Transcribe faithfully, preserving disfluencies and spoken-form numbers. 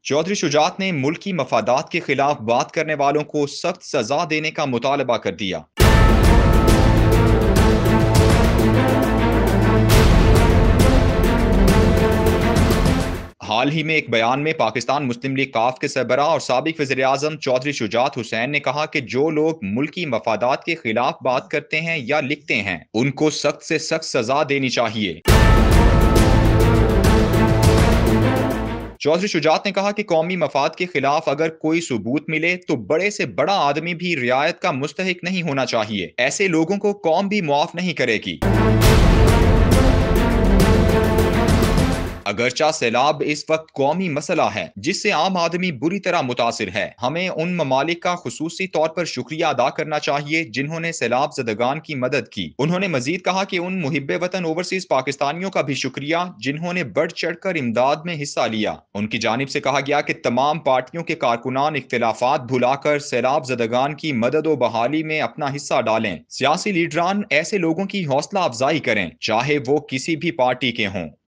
चौधरी शुजात ने मुल्की मफादात के खिलाफ बात करने वालों को सख्त सजा देने का मुतालबा कर दिया। हाल ही में एक बयान में पाकिस्तान मुस्लिम लीग काफ के सरबराह और साबिक वज़ीर आज़म चौधरी शुजात हुसैन ने कहा कि जो लोग मुल्की मफादात के खिलाफ बात करते हैं या लिखते हैं, उनको सख्त से सख्त सजा देनी चाहिए। चौधरी शुजात ने कहा कि कौमी मफाद के खिलाफ अगर कोई सबूत मिले तो बड़े से बड़ा आदमी भी रियायत का मुस्तहिक नहीं होना चाहिए। ऐसे लोगों को कौम भी मुआफ नहीं करेगी। अगरचा सैलाब इस वक्त कौमी मसला है जिससे आम आदमी बुरी तरह मुतासिर है। हमें उन ममालिक का खुसूसी तौर पर शुक्रिया अदा करना चाहिए जिन्होंने सैलाब ज़दगान की मदद की। उन्होंने मजीद कहा कि उन मुहिब्बे वतन ओवरसीज पाकिस्तानियों का भी शुक्रिया जिन्होंने बढ़ चढ़ कर इमदाद में हिस्सा लिया। उनकी जानिब से कहा गया कि तमाम पार्टियों के कारकुनान इख्तिलाफात भुलाकर सैलाब ज़दगान की मदद व बहाली में अपना हिस्सा डालें। सियासी लीडरान ऐसे लोगों की हौसला अफजाई करें, चाहे वो किसी भी पार्टी के हों।